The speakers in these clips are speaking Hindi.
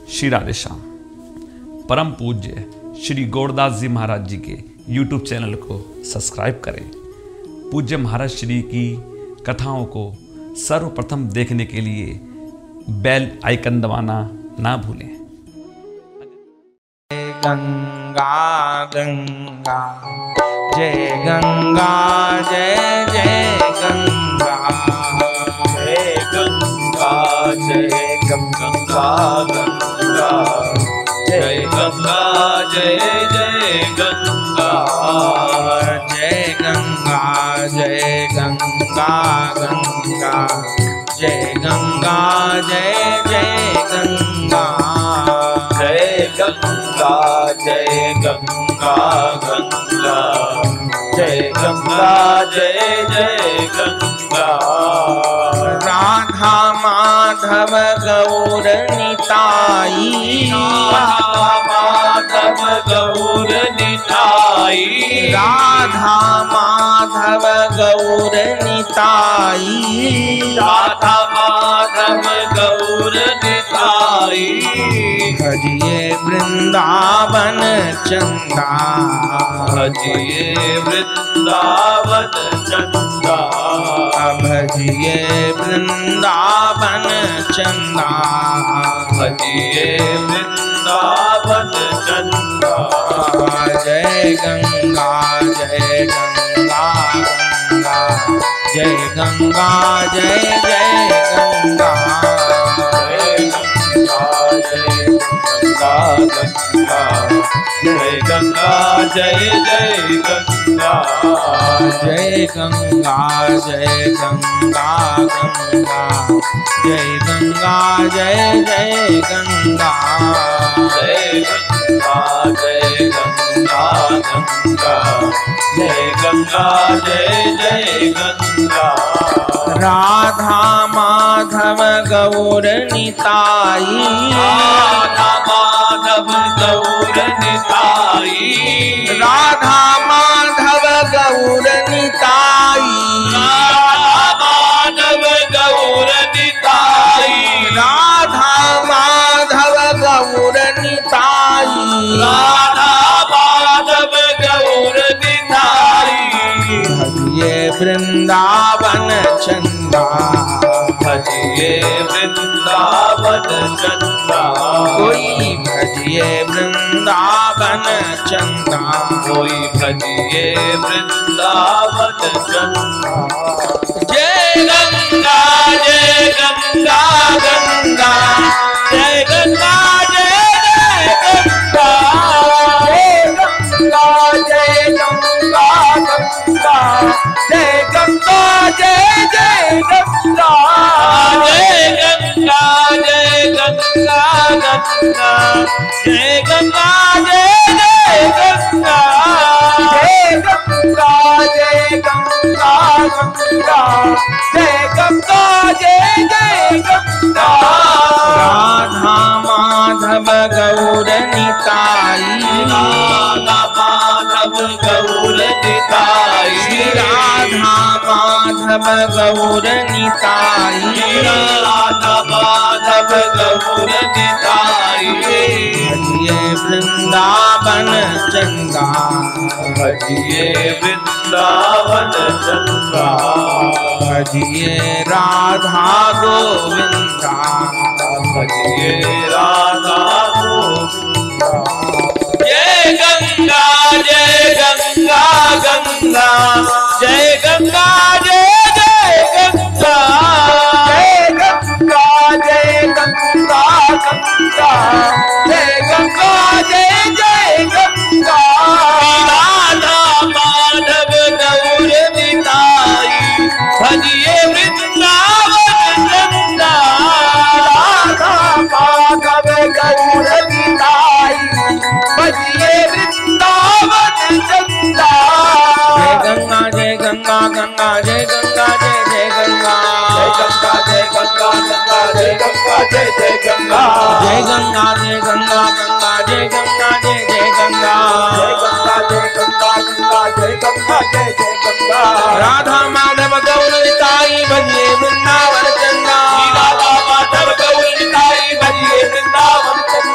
श्री राधे श्याम। परम पूज्य श्री गौरदास जी महाराज जी के YouTube चैनल को सब्सक्राइब करें। पूज्य महाराज श्री की कथाओं को सर्वप्रथम देखने के लिए बेल आइकन दबाना ना भूलें। गंगा गंगा जय गंगा जय जय गंगा जय गंगा जय गंगा गंगा जय गंगा जय जय गंगा जय गंगा जय गंगा गंगा जय गंगा जय जय गंगा जय गंगा जय गंगा गंगा जय गंगा जय जय गंगा। राधा माधव गौर निताई, राधा माधव गौर निताई, राधा माधव गौर निताई, राधा माधव गौर निताई। भजिए वृंदावन चंदा, भजिए वृंदावन चंदा, भजिए वृंदावन चंदा, भजिए वृंदावन चंदा। जय गंगा जय गंगा गंगा जय गंगा जय जय गंगा जय गंगा गंगा जय गंगा जय जय गंगा जय गंगा जय गंगा गंगा जय गंगा जय जय गंगा जय गंगा जय गंगा गंगा जय गंगा जय जय गंगा। राधा माधव गौर निताई, राधा माधव गौर निताई, राधा माधव गौर निताई, राधा माधव गौर निताई, राधा माधव गौर निताई, राधा माधव गौर निताई। भजिए वृंदावन चंदा, भजिए वृंदावन चंदा, कोई भजिए वृंदावन चंदा, कोई भजिए वृंदावन चंदा। जय गंगा जय गंगा गंगा जय गंगा जय जय गंगा जय गंगा जय गंगा गंगा जय गंगा जय जय गंगा जय गंगा जय गंगा गंगा जय गंगा जय जय गंगा जय गंगा जय गंगा गंगा जय गंगा जय जय गंगा। राधा माधव गौर निताई, राधा माधव गौर निताई, राधा माधव गौर निताई, राधा माधव गौर निताई। भजिए वृंदावन चंदा, भजिए वृंदावन चंदा, भजिए राधा गोविंदा, भजिए राधा गोविंदा। जय गंगा जय गंगा गंगा जय गंगा जय जय गंगा जय गंगा जय गंगा गंगा जय गंगा जय जय गंगा। राधा माधव गौर निताई, भजिए वृंदावन चंदा, राधा माधव गौर निताई, भजिए वृंदावन चंदा। जय गंगा जय गंगा गंगा जय गंगा जय जय गंगा जय गंगा जय गंगा गंगा जय गंगा जय जय गंगा जय गंगा जय गंगा गंगा जय गंगा जय जय गंगा जय गंगा जय गंगा गंगा जय गंगा जय जय गंगा। राधा माधव गौर निताई, भजिए वृंदावन चंदा, राधा माधव गौर निताई, भजिए वृंदावन चंदा।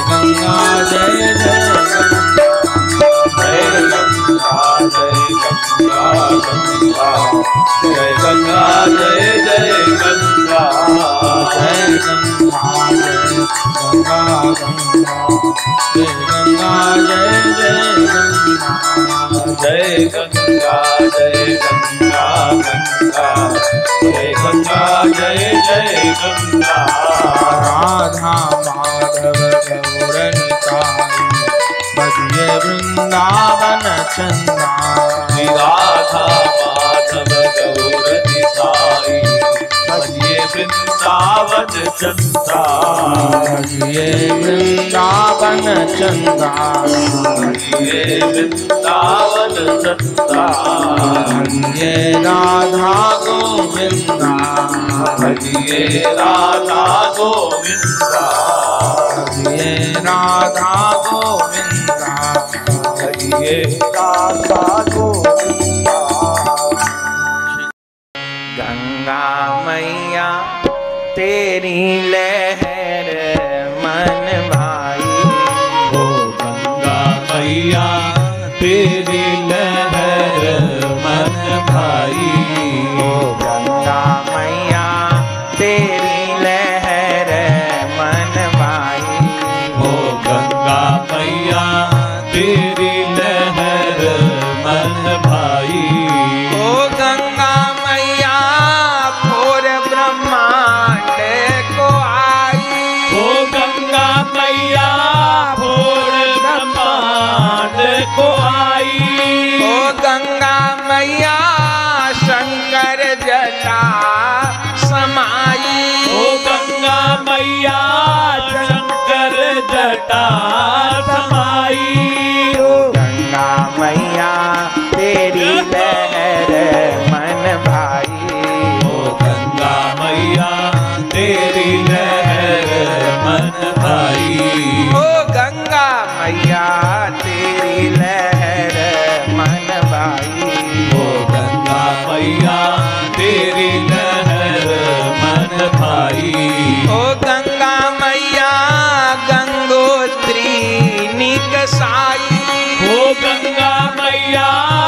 गंगा जय जय गंगा जय जय गंगा जय गंगा जय गंगा जय गंगा जय गंगा जय जय गंगा राधा माधव गौर निताई बजिए वृंदावन चंदा राधा माधव गौर निताई बजिए वृंदावन चंदा बजिए वृंदावन चंदा बजिए वृंदावन चंदा बजिए राधा गोविंदा बजिए राधा गोविंदा बजिए राधा गोविंदा बजिए राधा गोविंदा। गंगा मैया तेरी लहर मन भाई ओ गंगा मैया तेरी लहर मन भाई ओ गंगा मैया तेरी लहर मन भाई ओ गंगा मैया तेरी लहर मन भाई ओ गंगा मैया भोर ब्रह्मांड को आई ओ गंगा मैया भोर ब्रह्मांड को आई ओ गंगा मैया शंकर जटा समाई ओ गंगा मैया शंकर जटा समाई ओ गंगा मैया तेरी लहर मन भाई ओ गंगा मैया तेरी लहर मन भाई ओ गंगा मैया तेरी लहर मन भाई ओ गंगा मैया तेरी लहर मन भाई ओ गंगा मैया गंगोत्री निकसाई ओ गंगा मैया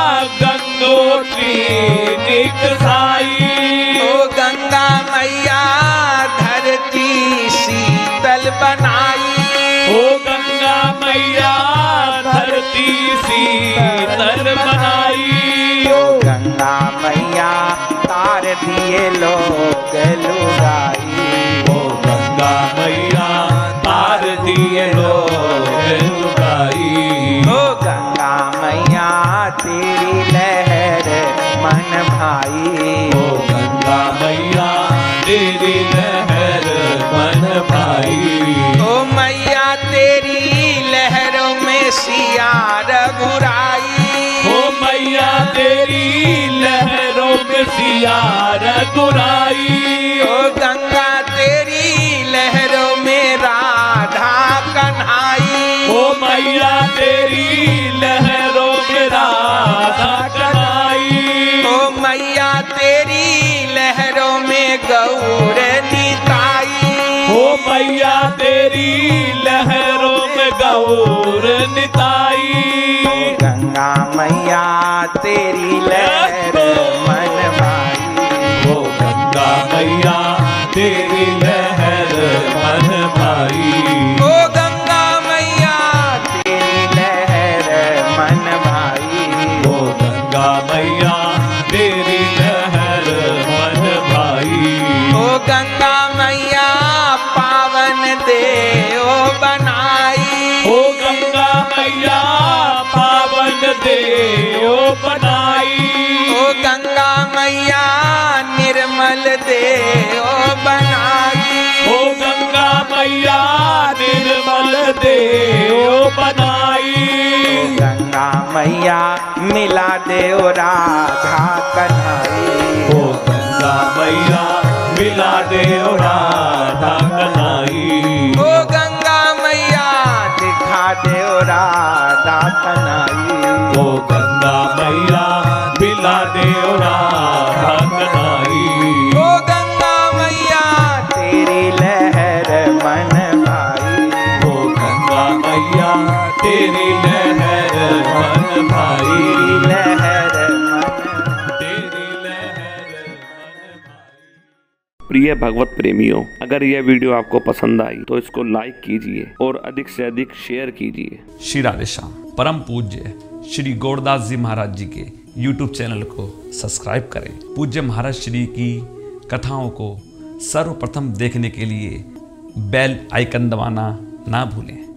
गंगोत्री निकसाई ओ गंगा मैया धरती शीतल बनाई ओ गंगा मैया धरती शीतल बनाई ओ गंगा मैया तार दिए लोग लुगाई ओ गंगा मैया तार दिए लोग लुगाई ओ गंगा मैया तेरी लहर मन भाई ओ गंगा मैया तेरी लहर मन भाई ओ मैया तेरी लहरों में सिया रघुराई ओ मैया तेरी लहरों में सिया रघुराई ओ गंगा तेरी लहरों में राधा कन्हाई ओ मैया तेरी लहरों में राधा कन्हाई ओ मैया तेरी लहरों में गौर निताई ओ मैया तेरी लहरों में गौर निताई ओ गंगा मैया तेरी लहर मन भाई ओ गंगा मैया तेरी लहर मन भाई ओ गंगा मैया तेरी लहर मन भाई ओ गंगा मैया तेरी लहर मन भाई ओ गंगा मैया पावन देव बनाई ओ गंगा मैया पावन देव बनाई ओ गंगा मैया निर्मल देव बनाई ओ गंगा मैया निर्मल देव बनाई ओ गंगा मैया मिला देव राधा कन्हाई ओ गंगा मैया मिला देव राधा कन्हाई ओ गंगा मैया दिखा देव राधा कन्हाई ओ गंगा मैया मिला देव राधा कन्हाई ओ गंगा मैया तेरी लहर मन भाई ओ गंगा प्रिय भगवत प्रेमियों, अगर यह वीडियो आपको पसंद आई तो इसको लाइक कीजिए और अधिक से अधिक शेयर कीजिए। श्री राधे श्याम। परम पूज्य श्री गौरदास जी महाराज जी के YouTube चैनल को सब्सक्राइब करें। पूज्य महाराज श्री की कथाओं को सर्वप्रथम देखने के लिए बेल आइकन दबाना ना भूलें।